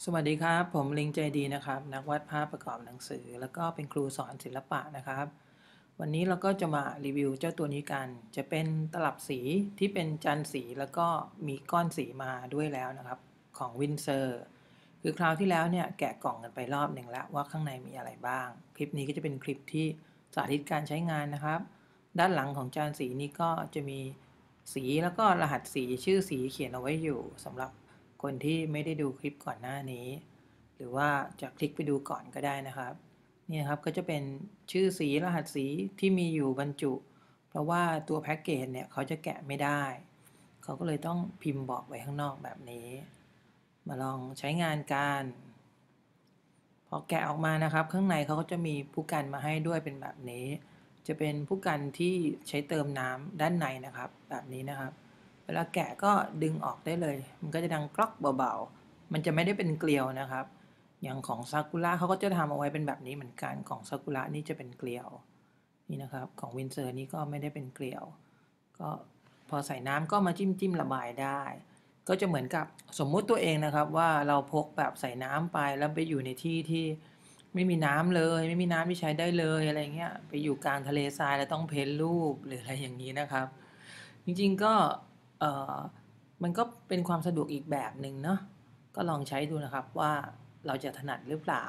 สวัสดีครับผมลิงใจดีนะครับนักวาดภาพประกอบหนังสือแล้วก็เป็นครูสอนศิลปะนะครับวันนี้เราก็จะมารีวิวเจ้าตัวนี้กันจะเป็นตลับสีที่เป็นจานสีแล้วก็มีก้อนสีมาด้วยแล้วนะครับของวินเซอร์คือคราวที่แล้วเนี่ยแกะกล่องกันไปรอบหนึ่งแล้วว่าข้างในมีอะไรบ้างคลิปนี้ก็จะเป็นคลิปที่สาธิตการใช้งานนะครับด้านหลังของจานสีนี้ก็จะมีสีแล้วก็รหัสสีชื่อสีเขียนเอาไว้อยู่สำหรับคนที่ไม่ได้ดูคลิปก่อนหน้านี้หรือว่าจะคลิกไปดูก่อนก็ได้นะครับนี่ครับก็จะเป็นชื่อสีรหัสสีที่มีอยู่บรรจุเพราะว่าตัวแพ็กเกจเนี่ยเขาจะแกะไม่ได้เขาก็เลยต้องพิมพ์บอกไว้ข้างนอกแบบนี้มาลองใช้งานกันพอแกะออกมานะครับข้างในเขาก็จะมีผู้กันมาให้ด้วยเป็นแบบนี้จะเป็นผู้กันที่ใช้เติมน้ำด้านในนะครับแบบนี้นะครับเวลาแกะก็ดึงออกได้เลยมันก็จะดังกรอกเบาๆมันจะไม่ได้เป็นเกลียวนะครับอย่างของซากุระเขาก็จะทำเอาไว้เป็นแบบนี้เหมือนกันของซากุระนี่จะเป็นเกลียวนี่นะครับของวินเซอร์นี่ก็ไม่ได้เป็นเกลียวก็พอใส่น้ำก็มาจิ้มระบายได้ก็จะเหมือนกับสมมุติตัวเองนะครับว่าเราพกแบบใส่น้ำไปแล้วไปอยู่ในที่ที่ไม่มีน้ำเลยไม่มีน้ำที่ใช้ได้เลยอะไรเงี้ยไปอยู่กลางทะเลทรายแล้วต้องเพ้นรูปหรืออะไรอย่างนี้นะครับจริงๆก็เอ่อมันก็เป็นความสะดวกอีกแบบหนึ่งเนาะก็ลองใช้ดูนะครับว่าเราจะถนัดหรือเปล่า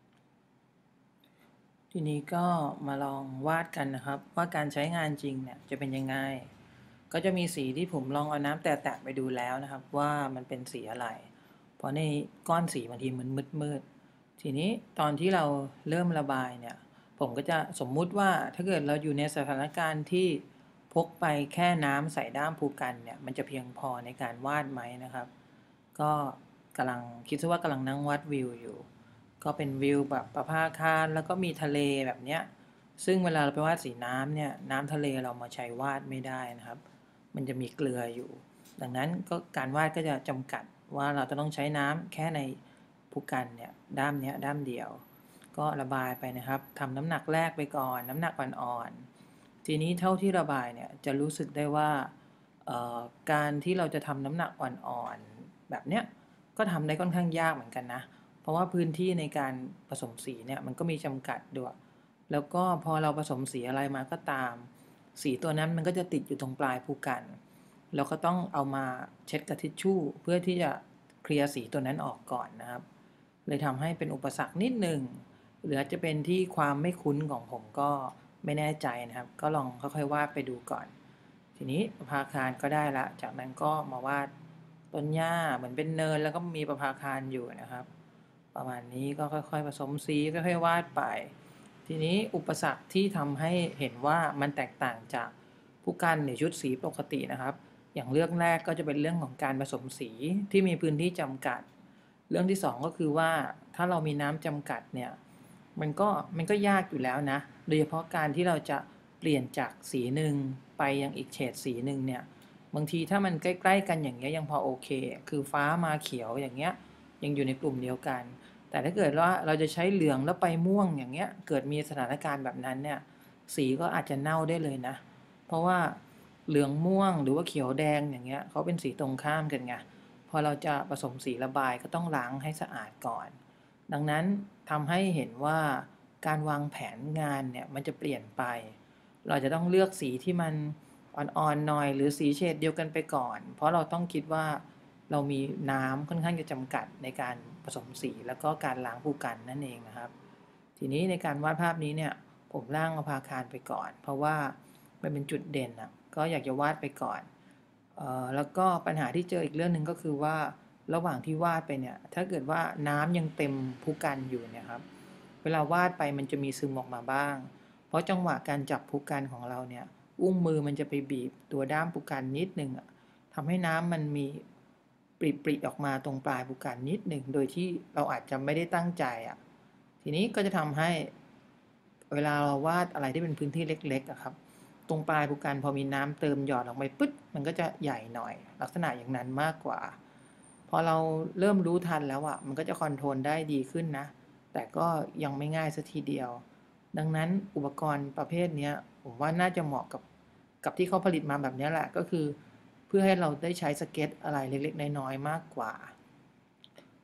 ทีนี้ก็มาลองวาดกันนะครับว่าการใช้งานจริงเนี่ยจะเป็นยังไงก็จะมีสีที่ผมลองเอาน้ำแตะๆไปดูแล้วนะครับว่ามันเป็นสีอะไรเพราะในก้อนสีบางทีมันมืดๆทีนี้ตอนที่เราเริ่มระบายเนี่ยผมก็จะสมมุติว่าถ้าเกิดเราอยู่ในสถานการณ์ที่พกไปแค่น้ำใส่ด้ามภูกันเนี่ยมันจะเพียงพอในการวาดไหมนะครับก็กำลังคิดซะว่ากำลังนั่งวาดวิวอยู่ ก็เป็นวิวแบบประภาคารแล้วก็มีทะเลแบบเนี้ยซึ่งเวลาเราไปวาดสีน้ำเนี่ยน้ำทะเลเรามาใช้วาดไม่ได้นะครับมันจะมีเกลืออยู่ดังนั้นก็การวาดก็จะจำกัดว่าเราจะต้องใช้น้ำแค่ในภูกันเนี่ยด้ามเนี้ยด้ามเดียวก็ระบายไปนะครับทำน้ำหนักแรกไปก่อนน้ำหนักอ่อนๆทีนี้เท่าที่ระบายเนี่ยจะรู้สึกได้ว่าการที่เราจะทำน้ำหนักอ่อนๆแบบเนี้ยก็ทำได้ค่อนข้างยากเหมือนกันนะ เพราะว่าพื้นที่ในการผสมสีเนี่ยมันก็มีจำกัดด้วยแล้วก็พอเราผสมสีอะไรมาก็ตามสีตัวนั้นมันก็จะติดอยู่ตรงปลายภูกันเราก็ต้องเอามาเช็ดกับทิชชู่เพื่อที่จะเคลียร์สีตัวนั้นออกก่อนนะครับเลยทำให้เป็นอุปสรรคนิดหนึ่งหรืออาจจะเป็นที่ความไม่คุ้นของผมก็ไม่แน่ใจนะครับก็ลองค่อยๆวาดไปดูก่อนทีนี้ประภาคารก็ได้ละจากนั้นก็มาวาดต้นหญ้าเหมือนเป็นเนินแล้วก็มีประภาคารอยู่นะครับ ประมาณนี้ก็ค่อยๆผสมสีค่อยๆวาดไปทีนี้อุปสรรคที่ทำให้เห็นว่ามันแตกต่างจากผู้กันหรือชุดสีปกตินะครับอย่างเรื่องแรกก็จะเป็นเรื่องของการผสมสีที่มีพื้นที่จำกัดเรื่องที่สองก็คือว่าถ้าเรามีน้ำจำกัดเนี่ยมันก็ยากอยู่แล้วนะโดยเฉพาะการที่เราจะเปลี่ยนจากสีหนึ่งไปยังอีกเฉดสีหนึ่งเนี่ยบางทีถ้ามันใกล้ๆกันอย่างเงี้ยยังพอโอเคคือฟ้ามาเขียวอย่างเงี้ยยังอยู่ในกลุ่มเดียวกัน แต่ถ้าเกิดว่าเราจะใช้เหลืองแล้วไปม่วงอย่างเงี้ยเกิดมีสถานการณ์แบบนั้นเนี่ยสีก็อาจจะเน่าได้เลยนะเพราะว่าเหลืองม่วงหรือว่าเขียวแดงอย่างเงี้ยเขาเป็นสีตรงข้ามกันไงพอเราจะผสมสีระบายก็ต้องล้างให้สะอาดก่อนดังนั้นทำให้เห็นว่าการวางแผนงานเนี่ยมันจะเปลี่ยนไปเราจะต้องเลือกสีที่มันอ่อนๆหน่อยหรือสีเฉดเดียวกันไปก่อนเพราะเราต้องคิดว่า เรามีน้ำค่อนข้างจะจำกัดในการผสมสีแล้วก็การล้างภูกันนั่นเองนะครับทีนี้ในการวาดภาพนี้เนี่ยผมร่างอภาคารไปก่อนเพราะว่ามันเป็นจุดเด่นอ่ะก็อยากจะวาดไปก่อนแล้วก็ปัญหาที่เจออีกเรื่องหนึ่งก็คือว่าระหว่างที่วาดไปเนี่ยถ้าเกิดว่าน้ำยังเต็มภูกันอยู่เนี่ยครับเวลาวาดไปมันจะมีซึมออกมาบ้างเพราะจังหวะการจับภูกันของเราเนี่ยอุ้งมือมันจะไปบีบตัวด้ามภูกันนิดนึงอะ ทำให้น้ำมันมีปริออกมาตรงปลายภูกันนิดหนึ่งโดยที่เราอาจจะไม่ได้ตั้งใจอ่ะทีนี้ก็จะทำให้เวลาเราวาดอะไรที่เป็นพื้นที่เล็กๆอะครับตรงปลายภูกันพอมีน้ำเติมหยอดลงไปปึ๊ดมันก็จะใหญ่หน่อยลักษณะอย่างนั้นมากกว่าพอเราเริ่มรู้ทันแล้วอ่ะมันก็จะคอนโทรลได้ดีขึ้นนะแต่ก็ยังไม่ง่ายสัทีเดียวดังนั้นอุปกรณ์ประเภทนี้ผมว่าน่าจะเหมาะกับที่เขาผลิตมาแบบนี้แหละก็คือ เพื่อให้เราได้ใช้สเก็ตอะไรเล็กๆน้อยๆมากกว่า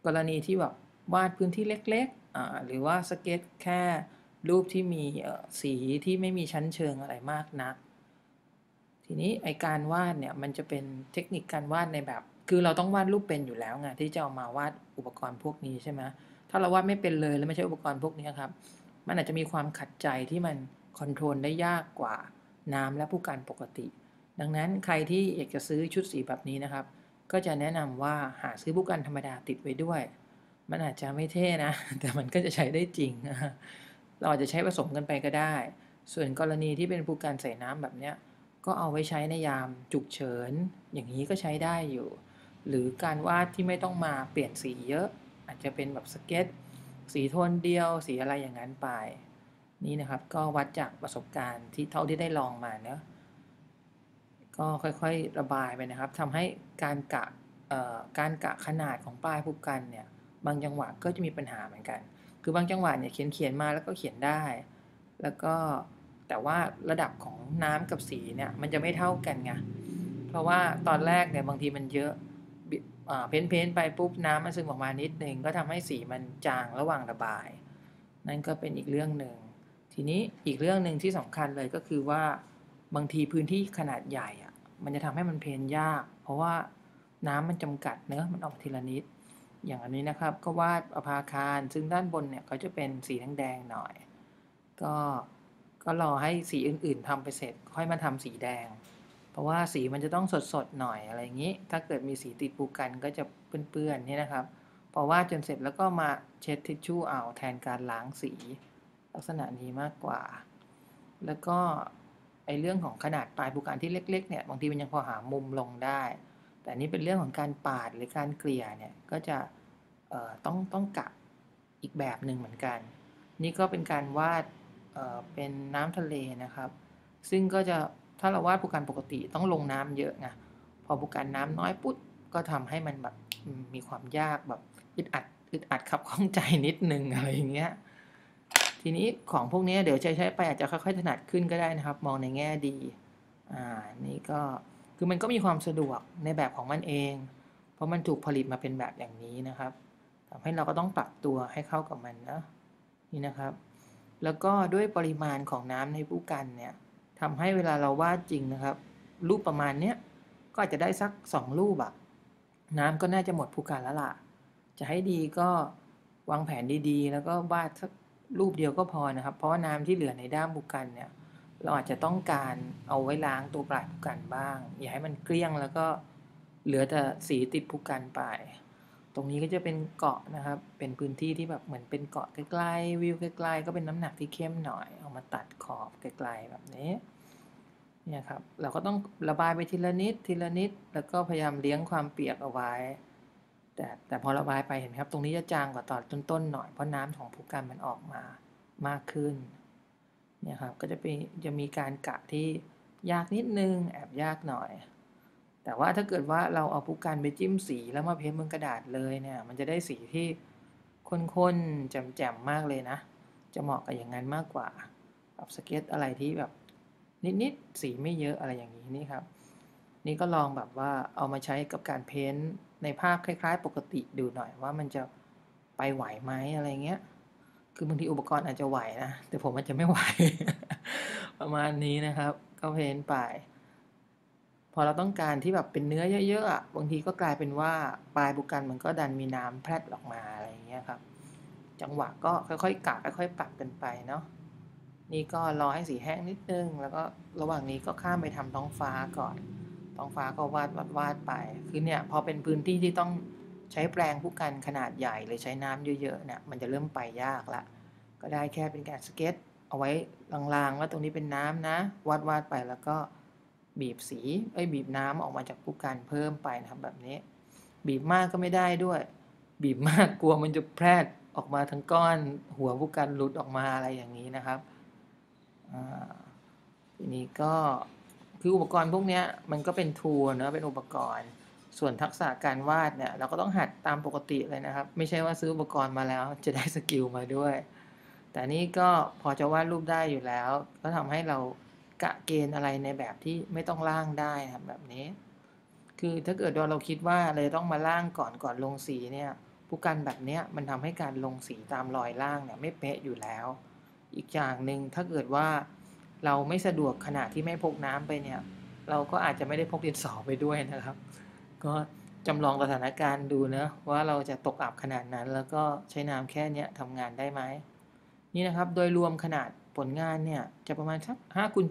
กรณีที่แบบวาดพื้นที่เล็กๆหรือว่าสเก็ตแค่รูปที่มีสีที่ไม่มีชั้นเชิงอะไรมากนักทีนี้ไอการวาดเนี่ยมันจะเป็นเทคนิคการวาดในแบบคือเราต้องวาดรูปเป็นอยู่แล้วไงที่จะเอามาวาดอุปกรณ์พวกนี้ใช่ไหมถ้าเราวาดไม่เป็นเลยแล้วไม่ใช่อุปกรณ์พวกนี้ครับมันอาจจะมีความขัดใจที่มันคอนโทรลได้ยากกว่าน้ำและผู้กันปกติดังนั้นใครที่อยากจะซื้อชุดสีแบบนี้นะครับก็จะแนะนำว่าหาซื้อผู้กันธรรมดาติดไว้ด้วยมันอาจจะไม่เท่นะแต่มันก็จะใช้ได้จริงเราอาจจะใช้ผสมกันไปก็ได้ส่วนกรณีที่เป็นผู้กันใส่น้ำแบบเนี้ยก็เอาไว้ใช้ในยามฉุกเฉินอย่างนี้ก็ใช้ได้อยู่หรือการวาดที่ไม่ต้องมาเปลี่ยนสีเยอะอาจจะเป็นแบบสเก็ตสีโทนเดียวสีอะไรอย่างนั้นไปนี่นะครับก็วัดจากประสบการณ์ที่เท่าที่ได้ลองมาเนาะก็ค่อยๆระบายไปนะครับทำให้การกะขนาดของป้ายผู้กันเนี่ยบางจังหวะก็จะมีปัญหาเหมือนกันคือบางจังหวะเนี่ยเขียนมาแล้วก็เขียนได้แล้วก็แต่ว่าระดับของน้ำกับสีเนี่ยมันจะไม่เท่ากันไงเพราะว่าตอนแรกเนี่ยบางทีมันเยอะเพ้นไปปุ๊บน้ำมันซึมออกมานิดนึงก็ทำให้สีมันจางระหว่างระบายนั่นก็เป็นอีกเรื่องหนึ่งทีนี้อีกเรื่องหนึ่งที่สำคัญเลยก็คือว่าบางทีพื้นที่ขนาดใหญ่อะมันจะทำให้มันเพ้นยากเพราะว่าน้ำมันจำกัดเนอะมันออกทีละนิดอย่างอันนี้นะครับก็วาดอภาคารซึ่งด้านบนเนี่ยเขาจะเป็นสีแดงๆหน่อยก็ก็รอให้สีอื่นๆทำไปเสร็จค่อยมาทำสีแดงเพราะว่าสีมันจะต้องสดๆหน่อยอะไรอย่างนี้ถ้าเกิดมีสีติดปูกันก็จะเปื้อนๆนี่นะครับพอวาดจนเสร็จแล้วก็มาเช็ดทิชชู่เอาแทนการล้างสีลักษณะนี้มากกว่าแล้วก็ไอเรื่องของขนาดปลายปูกันที่เล็กๆเนี่ยบางทีมันยังพอหามุมลงได้แต่นี่เป็นเรื่องของการปาดหรือการเกลี่ยเนี่ยก็จะต้องกะอีกแบบหนึ่งเหมือนกันนี่ก็เป็นการวาดเป็นน้ำทะเลนะครับซึ่งก็จะถ้าเราวาดภูกันปกติต้องลงน้ำเยอะไงพอภูกันน้ำน้อยปุ๊บก็ทำให้มันแบบมีความยากแบบอึดอัดขับข้องใจนิดนึงอะไรอย่างเงี้ยทีนี้ของพวกนี้เดี๋ยวใช้ไปอาจจะค่อยๆถนัดขึ้นก็ได้นะครับมองในแง่ดีนี่ก็คือมันก็มีความสะดวกในแบบของมันเองเพราะมันถูกผลิตมาเป็นแบบอย่างนี้นะครับทำให้เราก็ต้องปรับตัวให้เข้ากับมันนะนี่นะครับแล้วก็ด้วยปริมาณของน้ำในผู้กันเนี่ยทำให้เวลาเราวาดจริงนะครับรูปประมาณเนี้ยก็อาจจะได้สัก2รูปอะน้ำก็น่าจะหมดผู้กันแล้วล่ะจะให้ดีก็วางแผนดีๆแล้วก็วาดสักรูปเดียวก็พอนะครับเพราะว่าน้ำที่เหลือในด้ามผู้กันเนี่ยเราอาจจะต้องการเอาไว้ล้างตัวปลายผู้กันบ้างอย่าให้มันเกลี้ยงแล้วก็เหลือแต่สีติดผู้กันไปตรงนี้ก็จะเป็นเกาะนะครับเป็นพื้นที่ที่แบบเหมือนเป็นเกาะใกล้ๆวิวใกล้ๆก็เป็นน้ำหนักที่เข้มหน่อยเอามาตัดขอบไกลๆแบบนี้เนี่ยครับเราก็ต้องระบายไปทีละนิดทีละนิดแล้วก็พยายามเลี้ยงความเปียกเอาไว้แต่พอระบายไปเห็นครับตรงนี้จะจางกว่าตอนต้นๆหน่อยเพราะน้ำของผู้กันมันออกมามากขึ้นเนี่ยครับก็จะมีการกะที่ยากนิดนึงแอบยากหน่อยแต่ว่าถ้าเกิดว่าเราเอาผู้กันไปจิ้มสีแล้วมาเพ้นบนกระดาษเลยเนี่ยมันจะได้สีที่ข้นๆแจ่มๆมากเลยนะจะเหมาะกับอย่างนั้นมากกว่าแบบสเก็ตอะไรที่แบบนิดๆสีไม่เยอะอะไรอย่างนี้นี่ครับนี่ก็ลองแบบว่าเอามาใช้กับการเพ้นในภาพคล้ายๆปกติดูหน่อยว่ามันจะไปไหวไหมอะไรเงี้ยคือบางทีอุปกรณ์อาจจะไหวนะแต่ผมอาจจะไม่ไหว ประมาณนี้นะครับก็เพ้นไปพอเราต้องการที่แบบเป็นเนื้อเยอะๆอะบางทีก็กลายเป็นว่าปลายบุกันมันก็ดันมีน้ำแพร่ออกมาอะไรอย่างเงี้ยครับจังหวะก็ค่อยๆกะค่อยๆปรับกันไปเนาะนี่ก็รอให้สีแห้งนิดนึงแล้วก็ระหว่างนี้ก็ข้ามไปทำท้องฟ้าก่อนท้องฟ้าก็วาดไปคือเนี่ยพอเป็นพื้นที่ที่ต้องใช้แปลงผู้กันขนาดใหญ่หรือใช้น้ำเยอะๆเนี่ยมันจะเริ่มไปยากละก็ได้แค่เป็นการสเก็ตเอาไว้ลางๆว่าตรงนี้เป็นน้ำนะวาดไปแล้วก็บีบสีบีบน้ำออกมาจากผู้กันเพิ่มไปนะครับแบบนี้บีบมากก็ไม่ได้ด้วยบีบมากกลัวมันจะแพร่ออกมาทั้งก้อนหัวผู้กันหลุดออกมาอะไรอย่างนี้นะครับทีนี้ก็คืออุปกรณ์พวกนี้มันก็เป็นทูลนะเป็นอุปกรณ์ส่วนทักษะการวาดเนี่ยเราก็ต้องหัดตามปกติเลยนะครับไม่ใช่ว่าซื้ออุปกรณ์มาแล้วจะได้สกิลมาด้วยแต่นี่ก็พอจะวาดรูปได้อยู่แล้วก็ทำให้เรากะเกณฑ์อะไรในแบบที่ไม่ต้องร่างได้ครับแบบนี้คือถ้าเกิดว่าเราคิดว่าเลยต้องมาร่างก่อนลงสีเนี่ยผู้ผู้กันแบบเนี้ยมันทำให้การลงสีตามรอยล่างเนี่ยไม่เป๊ะอยู่แล้ว อีกอย่างหนึ่งถ้าเกิดว่าเราไม่สะดวกขณะที่ไม่พกน้ำไปเนี่ยเราก็อาจจะไม่ได้พกดินสอไปด้วยนะครับ ก็จำลองสถานการณ์ดูนะว่าเราจะตกอับขนาดนั้นแล้วก็ใช้น้ำแค่เนี้ยทำงานได้ไหมนี่นะครับโดยรวมขนาดผลงานเนี่ยจะประมาณสัก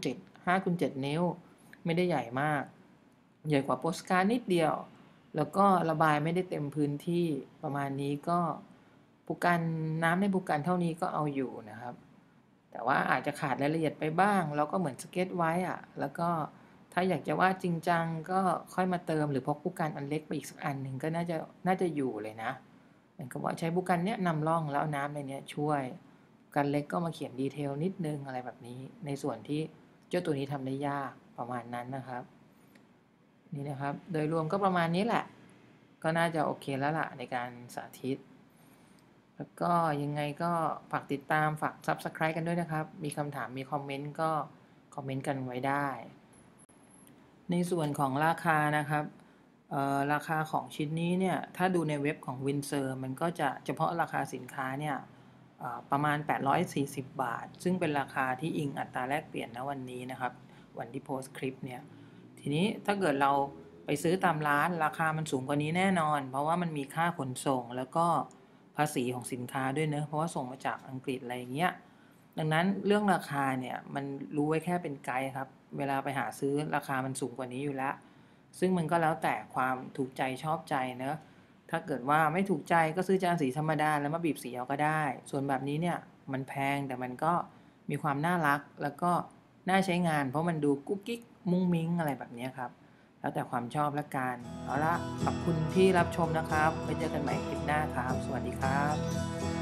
5x7นิ้วไม่ได้ใหญ่มากใหญ่กว่าโปสการ์ดนิดเดียวแล้วก็ระบายไม่ได้เต็มพื้นที่ประมาณนี้ก็ผู้กันน้ำในผู้กันเท่านี้ก็เอาอยู่นะครับแต่ว่าอาจจะขาดรายละเอียดไปบ้างเราก็เหมือนสเก็ตไว้อะแล้วก็ถ้าอยากจะวาดจริงจังก็ค่อยมาเติมหรือพกผู้กันอันเล็กไปอีกสักอันหนึ่งก็น่าจะอยู่เลยนะเหมือนกับว่าใช้ผู้กันเนี้ยนำร่องแล้วเอาน้ำในเนี้ยช่วยกันเล็กก็มาเขียนดีเทลนิดนึงอะไรแบบนี้ในส่วนที่เจ้าตัวนี้ทำได้ยากประมาณนั้นนะครับนี่นะครับโดยรวมก็ประมาณนี้แหละก็น่าจะโอเคแล้วล่ะในการสาธิตแล้วก็ยังไงก็ฝากติดตามฝาก Subscribe กันด้วยนะครับมีคำถามมีคอมเมนต์ก็คอมเมนต์กันไว้ได้ในส่วนของราคานะครับราคาของชิ้นนี้เนี่ยถ้าดูในเว็บของ Windsor มันก็จะเฉพาะราคาสินค้าเนี่ยประมาณ840 บาทซึ่งเป็นราคาที่อิงอัตราแลกเปลี่ยนณวันนี้นะครับวันที่โพสต์คลิปเนี่ยทีนี้ถ้าเกิดเราไปซื้อตามร้านราคามันสูงกว่านี้แน่นอนเพราะว่ามันมีค่าขนส่งแล้วก็ภาษีของสินค้าด้วยเนอะเพราะว่าส่งมาจากอังกฤษอะไรอย่างเงี้ยดังนั้นเรื่องราคาเนี่ยมันรู้ไว้แค่เป็นไกด์ครับเวลาไปหาซื้อราคามันสูงกว่านี้อยู่แล้วซึ่งมันก็แล้วแต่ความถูกใจชอบใจเนอะถ้าเกิดว่าไม่ถูกใจก็ซื้อจานสีธรรมดาแล้วมาบีบสีเอาก็ได้ส่วนแบบนี้เนี่ยมันแพงแต่มันก็มีความน่ารักแล้วก็น่าใช้งานเพราะมันดูกุ๊กกิ๊กมุ้งมิ้งอะไรแบบนี้ครับแล้วแต่ความชอบละกันเอาละขอบคุณที่รับชมนะครับไว้เจอกันใหม่คลิปหน้าครับสวัสดีครับ